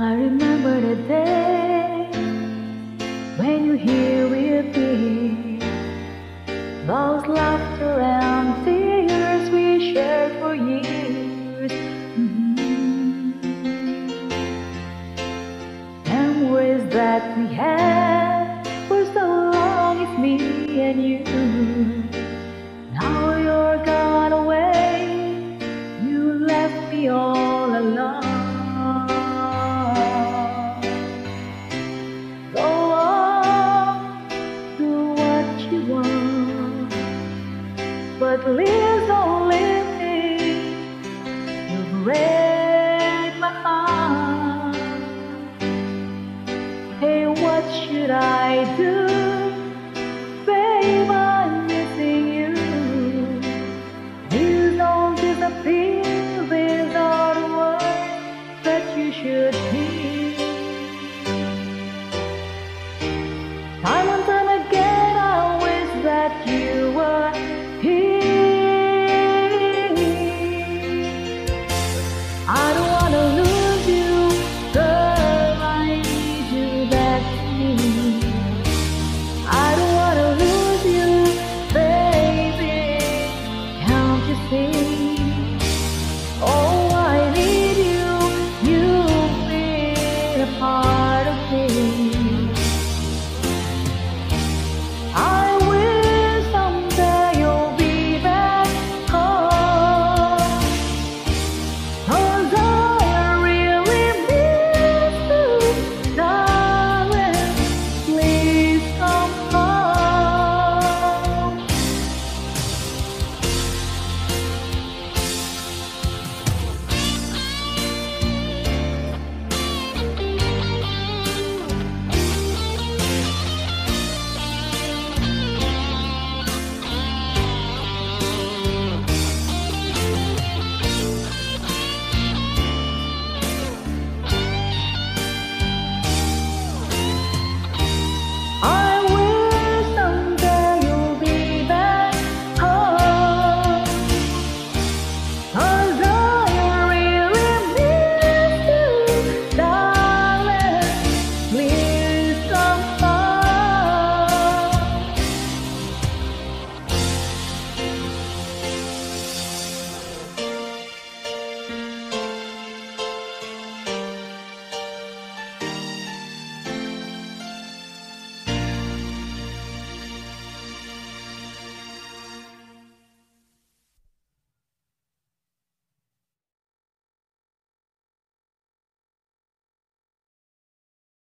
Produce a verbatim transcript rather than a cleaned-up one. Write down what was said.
I remember the day when you here with me, those laughter and tears we shared for years. Mhm. Memories that we had for so long, it's me and you. Now you're gone away, you left me all alone. Go on, do what you want, but please don't